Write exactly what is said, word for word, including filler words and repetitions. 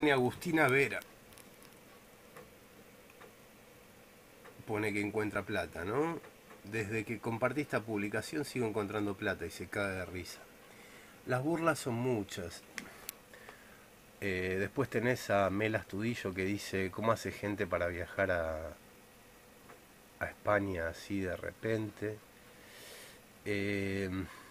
Agustina Vera pone que encuentra plata, ¿no? Desde que compartí esta publicación sigo encontrando plata y se cae de risa. Las burlas son muchas. Eh, después tenés a Mel Astudillo que dice cómo hace gente para viajar a, a España así de repente. Eh,